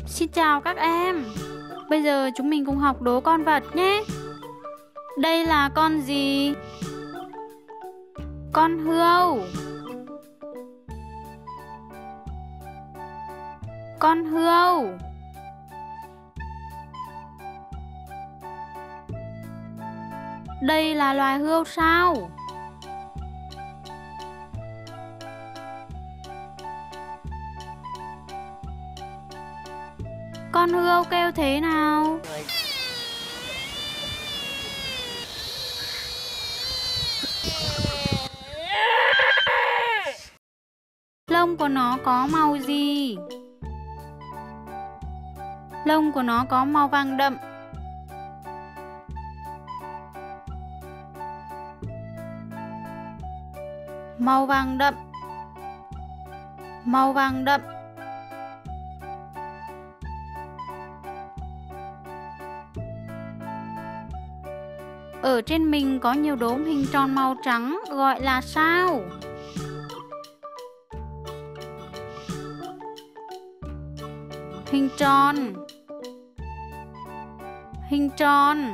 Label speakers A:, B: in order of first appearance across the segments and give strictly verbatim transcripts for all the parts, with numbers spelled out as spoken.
A: Xin chào các em. Bây giờ chúng mình cùng học đố con vật nhé. Đây là con gì? Con hươu. Con hươu. Đây là loài hươu sao? Con hươu kêu thế nào? Lông của nó có màu gì? Lông của nó có màu vàng đậm. Màu vàng đậm. Màu vàng đậm. Ở trên mình có nhiều đốm hình tròn màu trắng gọi là sao? Hình tròn. Hình tròn.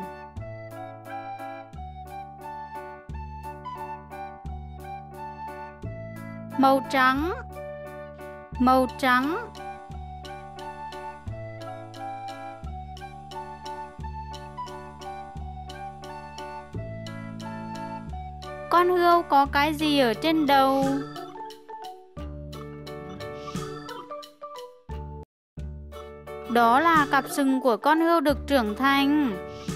A: Màu trắng. Màu trắng. Con hươu có cái gì ở trên đầu? Đó là cặp sừng của con hươu được trưởng thành.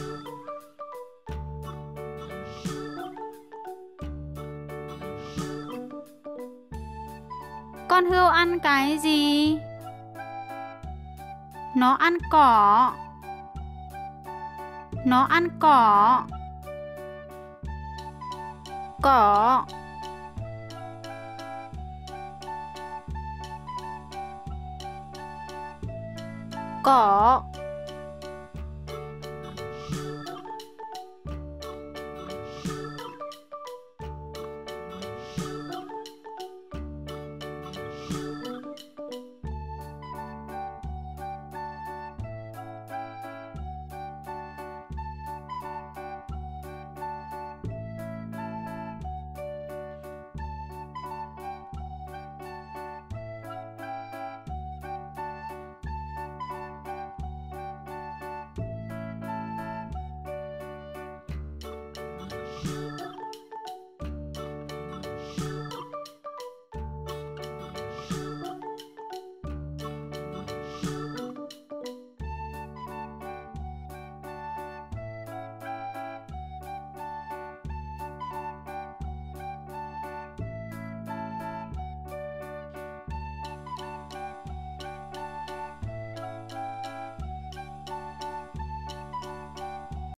A: Con hươu ăn cái gì? Nó ăn cỏ. Nó ăn cỏ. Cỏ. Cỏ.